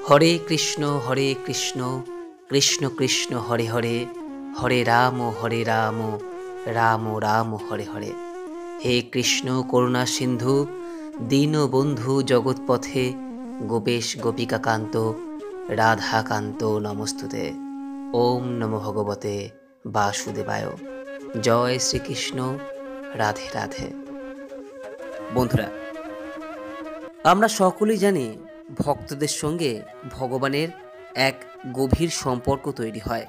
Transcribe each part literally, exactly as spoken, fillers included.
হরে কৃষ্ণ হরে কৃষ্ণ কৃষ্ণ কৃষ্ণ হরে হরে, হরে রাম হরে রাম রাম রাম হরে হরে। হে কৃষ্ণ করুণা সিন্ধু দীনবন্ধু জগৎপথে, গোপেশ গোপিকাকান্ত রাধাকান্ত নমস্তুতে। ওম নমো ভগবতে বাসুদেবায়। জয় শ্রীকৃষ্ণ, রাধে রাধে। বন্ধুরা, আমরা সকলেই জানি ভক্তদের সঙ্গে ভগবানের এক গভীর সম্পর্ক তৈরি হয়।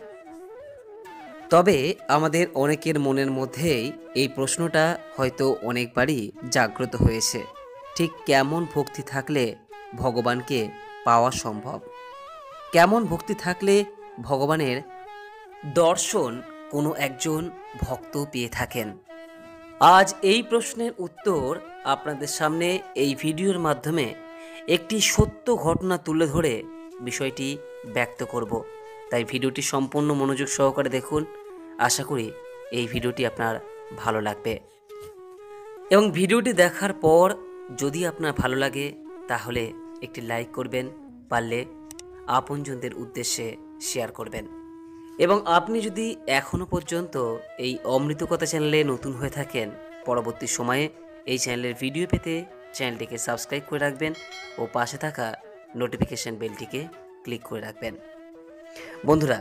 তবে আমাদের অনেকের মনের মধ্যেই এই প্রশ্নটা হয়তো অনেকবারই জাগ্রত হয়েছে, ঠিক কেমন ভক্তি থাকলে ভগবানকে পাওয়া সম্ভব? কেমন ভক্তি থাকলে ভগবানের দর্শন কোনো একজন ভক্ত পেয়ে থাকেন? আজ এই প্রশ্নের উত্তর আপনাদের সামনে এই ভিডিওর মাধ্যমে একটি সত্য ঘটনা তুলে ধরে বিষয়টি ব্যক্ত করব। তাই ভিডিওটি সম্পূর্ণ মনোযোগ সহকারে দেখুন। আশা করি এই ভিডিওটি আপনার ভালো লাগবে, এবং ভিডিওটি দেখার পর যদি আপনার ভালো লাগে তাহলে একটি লাইক করবেন, পারলে আপনজনদের উদ্দেশ্যে শেয়ার করবেন। এবং আপনি যদি এখনও পর্যন্ত এই অমৃতকথা চ্যানেলে নতুন হয়ে থাকেন, পরবর্তী সময়ে এই চ্যানেলের ভিডিও পেতে চ্যানেলটিকে সাবস্ক্রাইব করে রাখবেন ও পাশে থাকা নোটিফিকেশন বেলটিকে ক্লিক করে রাখবেন। বন্ধুরা,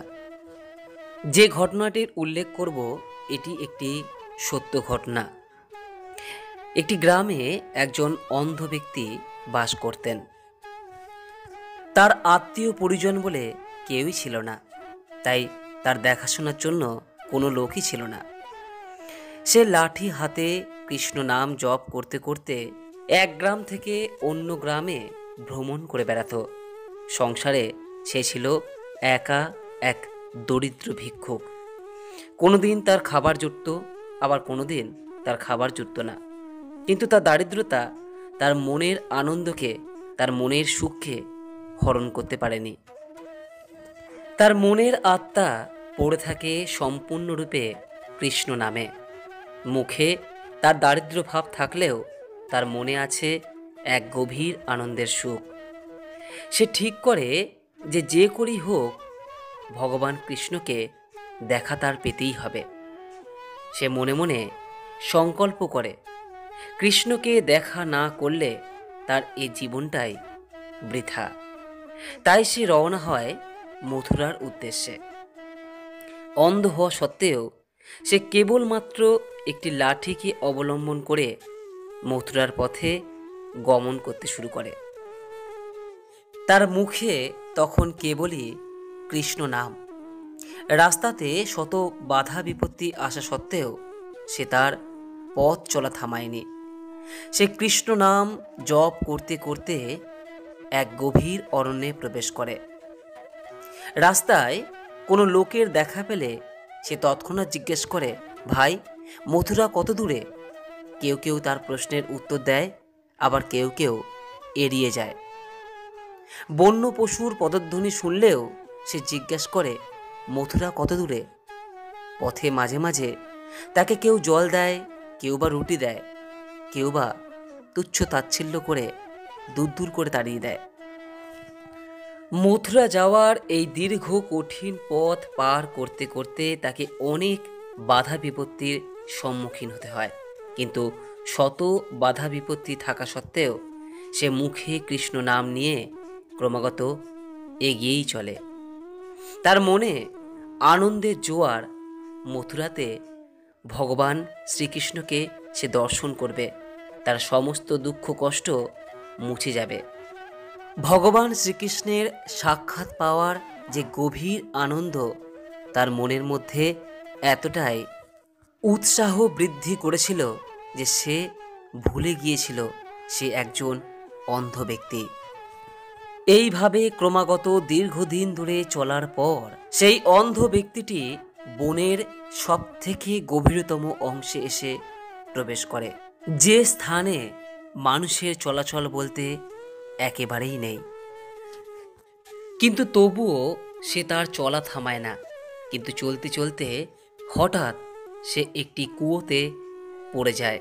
যে ঘটনাটির উল্লেখ করব এটি একটি সত্য ঘটনা। একটি গ্রামে একজন অন্ধ ব্যক্তি বাস করতেন। তার আত্মীয় পরিজন বলে কেউই ছিল না, তাই তার দেখাশোনার জন্য কোনো লোকই ছিল না। সে লাঠি হাতে কৃষ্ণ নাম জপ করতে করতে এক গ্রাম থেকে অন্য গ্রামে ভ্রমণ করে বেড়াতো। সংসারে সে ছিল একা এক দরিদ্র ভিক্ষুক। কোনোদিন তার খাবার জুটত, আবার কোনোদিন তার খাবার জুটত না। কিন্তু তার দারিদ্রতা তার মনের আনন্দকে, তার মনের সুখকে হরণ করতে পারেনি। তার মনের আত্মা পড়ে থাকে সম্পূর্ণরূপে কৃষ্ণ নামে। মুখে তার দারিদ্র ভাব থাকলেও তার মনে আছে এক গভীর আনন্দের সুখ। সে ঠিক করে যে যে করেই হোক ভগবান কৃষ্ণকে দেখা তার পেতেই হবে। সে মনে মনে সংকল্প করে কৃষ্ণকে দেখা না করলে তার এই জীবনটাই বৃথা। তাই সে রওনা হয় মথুরার উদ্দেশ্যে। অন্ধ হওয়া সত্ত্বেও সে কেবলমাত্র একটি লাঠিকে অবলম্বন করে মথুরার পথে গমন করতে শুরু করে। তার মুখে তখন কেবলই কৃষ্ণ নাম। রাস্তাতে শত বাধা বিপত্তি আসা সত্ত্বেও সে তার পথ চলা থামায়নি। সে কৃষ্ণ নাম জপ করতে করতে এক গভীর অরণ্যে প্রবেশ করে। রাস্তায় কোনো লোকের দেখা পেলে সে তৎক্ষণাৎ জিজ্ঞেস করে, ভাই, মথুরা কত দূরে? কেউ কেউ তার প্রশ্নের উত্তর দেয়, আবার কেউ কেউ এড়িয়ে যায়। বন্য পশুর পদধ্বনি শুনলেও সে জিজ্ঞেস করে, মথুরা কত দূরে? পথে মাঝে মাঝে তাকে কেউ জল দেয়, কেউ বা রুটি দেয়, কেউ বা তুচ্ছ তাচ্ছিল্য করে দূর দূর করে তাড়িয়ে দেয়। মথুরা যাওয়ার এই দীর্ঘ কঠিন পথ পার করতে করতে তাকে অনেক বাধা বিপত্তির সম্মুখীন হতে হয়। কিন্তু শত বাধা বিপত্তি থাকা সত্ত্বেও সে মুখে কৃষ্ণ নাম নিয়ে ক্রমাগত এগিয়েই চলে। তার মনে আনন্দের জোয়ার। মথুরাতে ভগবান শ্রীকৃষ্ণকে সে দর্শন করবে, তার সমস্ত দুঃখ কষ্ট মুছে যাবে। ভগবান শ্রীকৃষ্ণের সাক্ষাৎ পাওয়ার যে গভীর আনন্দ তার মনের মধ্যে এতটাই উৎসাহ বৃদ্ধি করেছিল যে সে ভুলে গিয়েছিল সে একজন অন্ধ ব্যক্তি। এইভাবে ক্রমাগত দীর্ঘদিন ধরে চলার পর সেই অন্ধ ব্যক্তিটি বনের সব থেকে গভীরতম অংশে এসে প্রবেশ করে, যে স্থানে মানুষের চলাচল বলতে একেবারেই নেই। কিন্তু তবুও সে তার চলা থামায় না। কিন্তু চলতে চলতে হঠাৎ সে একটি কুয়োতে পড়ে যায়।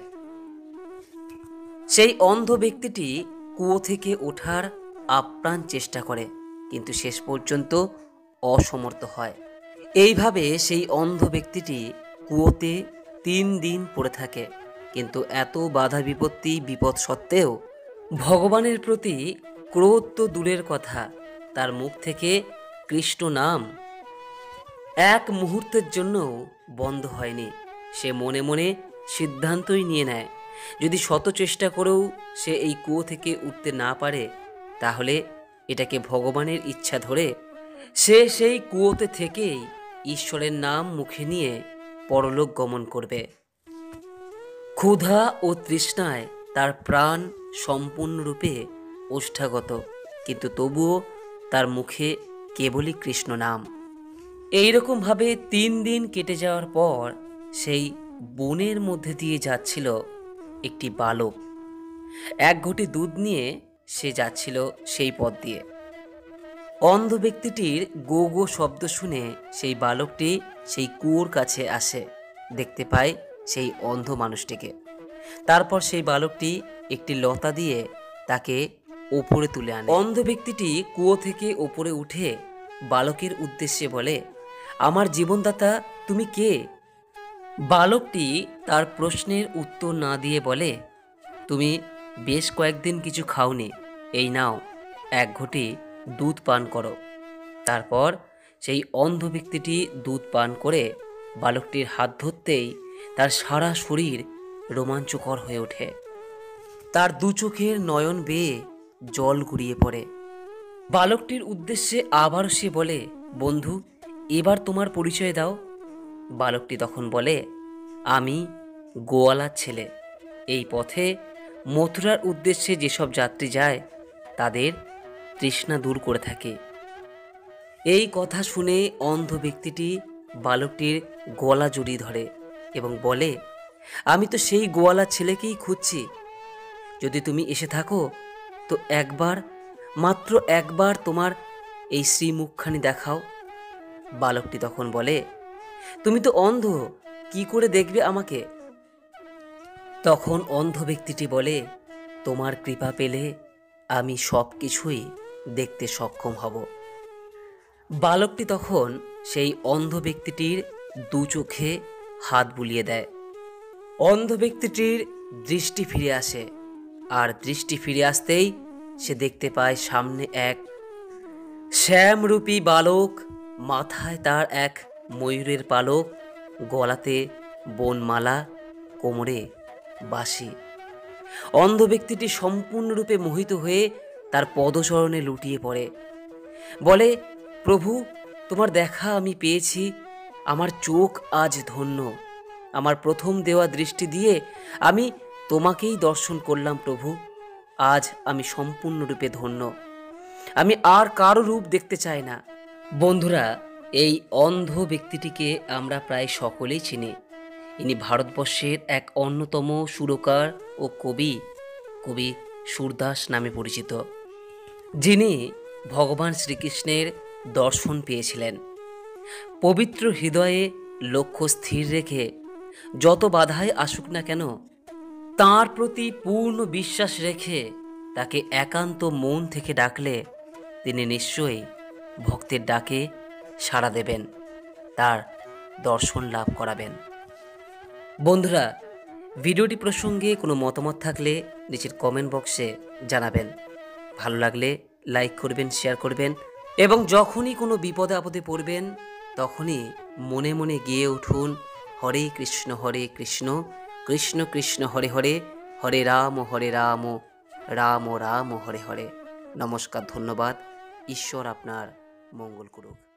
সেই অন্ধ ব্যক্তিটি কুয়ো থেকে ওঠার আপ্রাণ চেষ্টা করে, কিন্তু শেষ পর্যন্ত অসমর্থ হয়। এইভাবে সেই অন্ধ ব্যক্তিটি কুয়োতে তিন দিন পড়ে থাকে, কিন্তু এত বাধা বিপত্তি বিপদ সত্ত্বেও ভগবানের প্রতি ক্রোধ তো দূরের কথা, তার মুখ থেকে কৃষ্ণ নাম এক মুহূর্তের জন্যও বন্ধ হয়নি। সে মনে মনে সিদ্ধান্তই নিয়ে নেয়, যদি শত চেষ্টা করেও সে এই কুয়ো থেকে উঠতে না পারে, তাহলে এটাকে ভগবানের ইচ্ছা ধরে সে সেই কুয়োতে থেকেই ঈশ্বরের নাম মুখে নিয়ে পরলোক গমন করবে। ক্ষুধা ও তৃষ্ণায় তার প্রাণ সম্পূর্ণরূপে ওষ্ঠাগত, কিন্তু তবুও তার মুখে কেবলই কৃষ্ণ নাম। এইরকমভাবে তিন দিন কেটে যাওয়ার পর সেই বনের মধ্যে দিয়ে যাচ্ছিল একটি বালক। এক ঘটি দুধ নিয়ে সে যাচ্ছিল সেই পথ দিয়ে। অন্ধ ব্যক্তিটির গো গো শব্দ শুনে সেই বালকটি সেই কুয়োর কাছে আসে, দেখতে পায় সেই অন্ধ মানুষটিকে। তারপর সেই বালকটি একটি লতা দিয়ে তাকে ওপরে তুলে আনে। অন্ধ ব্যক্তিটি কুয়ো থেকে ওপরে উঠে বালকের উদ্দেশ্যে বলে, আমার জীবনদাতা তুমি কে? বালকটি তার প্রশ্নের উত্তর না দিয়ে বলে, তুমি বেশ কয়েকদিন কিছু খাওনি, এই নাও এক ঘটি দুধ পান করো। তারপর সেই অন্ধ ব্যক্তিটি দুধ পান করে বালকটির হাত ধরতেই তার সারা শরীর রোমাঞ্চকর হয়ে ওঠে। তার দু চোখের নয়ন বেয়ে জল গড়িয়ে পড়ে। বালকটির উদ্দেশ্যে আবারও সে বলে, বন্ধু এবার তোমার পরিচয় দাও। বালকটি তখন বলে, আমি গোয়ালার ছেলে। এই পথে মথুরার উদ্দেশ্যে যেসব যাত্রী যায় তাদের তৃষ্ণা দূর করে থাকে। এই কথা শুনে অন্ধ ব্যক্তিটি বালকটির গলা জড়িয়ে ধরে এবং বলে, আমি তো সেই গোয়ালার ছেলেকেই খুঁজছি, যদি তুমি এসে থাকো তো একবার, মাত্র একবার তোমার এই শ্রীমুখখানি দেখাও। বালকটি তখন বলে, তুমি তো অন্ধ, কি করে দেখবে আমাকে? তখন অন্ধ ব্যক্তিটি বলে, তোমার কৃপা পেলে আমি সব কিছুই দেখতে সক্ষম হব। বালকটি তখন সেই অন্ধ ব্যক্তিটির দু চোখে হাত বুলিয়ে দেয়। অন্ধ ব্যক্তিটির দৃষ্টি ফিরে আসে, আর দৃষ্টি ফিরে আসতেই সে দেখতে পায় সামনে এক শ্যামরূপী বালক, মাথায় তার এক ময়ূরের পালক, গলাতে বনমালা, কোমরে বাঁশি। অন্ধ ব্যক্তিটি সম্পূর্ণরূপে মোহিত হয়ে তার পদচরণে লুটিয়ে পড়ে, বলে, প্রভু তোমার দেখা আমি পেয়েছি, আমার চোখ আজ ধন্য। আমার প্রথম দেওয়া দৃষ্টি দিয়ে আমি তোমাকেই দর্শন করলাম প্রভু, আজ আমি সম্পূর্ণরূপে ধন্য, আমি আর কারো রূপ দেখতে চাই না। বন্ধুরা, এই অন্ধ ব্যক্তিটিকে আমরা প্রায় সকলেই চিনি। ইনি ভারতবর্ষের এক অন্যতম সুরকার ও কবি, কবি সুরদাস নামে পরিচিত, যিনি ভগবান শ্রীকৃষ্ণের দর্শন পেয়েছিলেন। পবিত্র হৃদয়ে লক্ষ্য স্থির রেখে যত বাধাই আসুক না কেন, তাঁর প্রতি পূর্ণ বিশ্বাস রেখে তাকে একান্ত মন থেকে ডাকলে তিনি নিশ্চয়ই ভক্তের ডাকে সাড়া দেবেন, তার দর্শন লাভ করাবেন। বন্ধুরা, ভিডিওটি প্রসঙ্গে কোনো মতামত থাকলে নিচের কমেন্ট বক্সে জানাবেন। ভালো লাগলে লাইক করবেন, শেয়ার করবেন, এবং যখনই কোনো বিপদে আপদে পড়বেন তখনই মনে মনে গেয়ে উঠুন, হরে কৃষ্ণ হরে কৃষ্ণ কৃষ্ণ কৃষ্ণ হরে হরে, হরে রাম হরে রাম রাম রাম হরে হরে। নমস্কার, ধন্যবাদ। ঈশ্বর আপনার মঙ্গল করুক।